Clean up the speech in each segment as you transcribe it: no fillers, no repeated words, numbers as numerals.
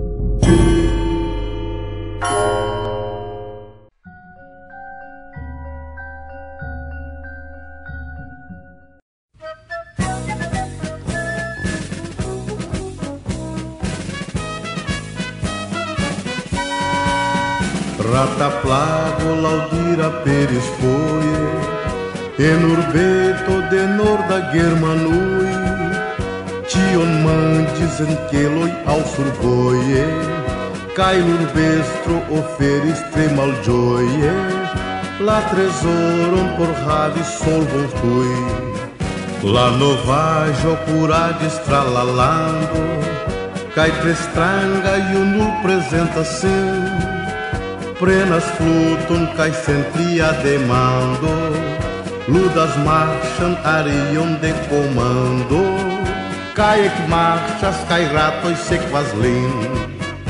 Rata plago laudira peris foie, en urbeto de norda germanui, tion mandis en queloi au surboie, cae l'urbestro oferis tre malgioie, la tresoron por havi solvon tui. La novaggio curadis tralalando, cae tre stranga iunul presenta sin, prenas fluton cae sentria demando, ludas marchan arion de comando, cae ec marchas cae ratoi sequas lin.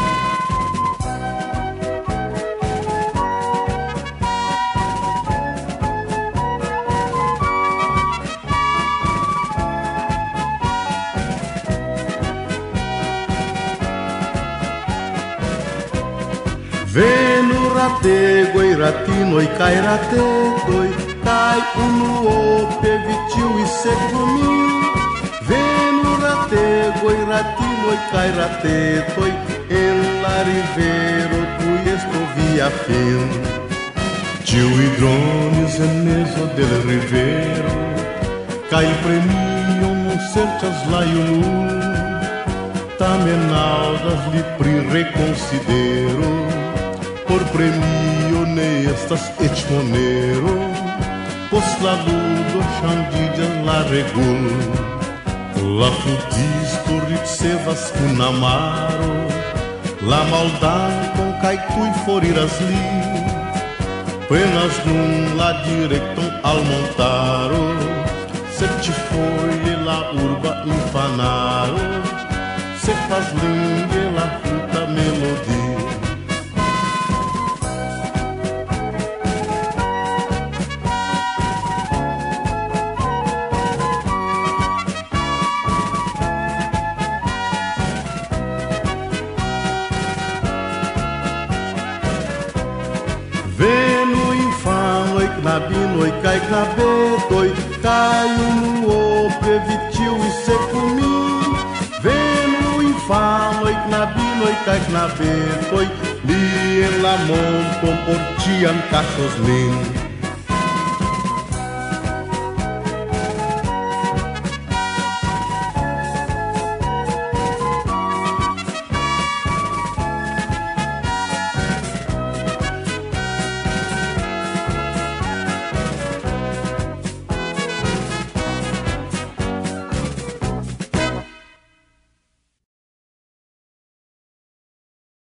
Venu rategoi, ratinoi, cae ratetoi, cae unuope vitiu e segumi. Venu rategoi, ratinoi, cae ratetoi, en la rivero tu esto via fin. Tiu hidronis en meso del rivero, cae premio non serĉas la iunul, tamen aŭdas li pri reconsidero. Por premio ne estas eĉ monero, post la ludo ŝanĝiĝas la regul. La fludisto ricevas kun amaro la maldankon kaj tuj foriras li. Prenas nun la direkton al montaro, sed ĉifoje la urba infanaro sekvas lin je la fluta melodio. Knabinoi cae knabetoi, cae unuope vitiu e secumi. Venu infanoi, knabinoi cae knabetoi, li en la monton portiam cachos lin.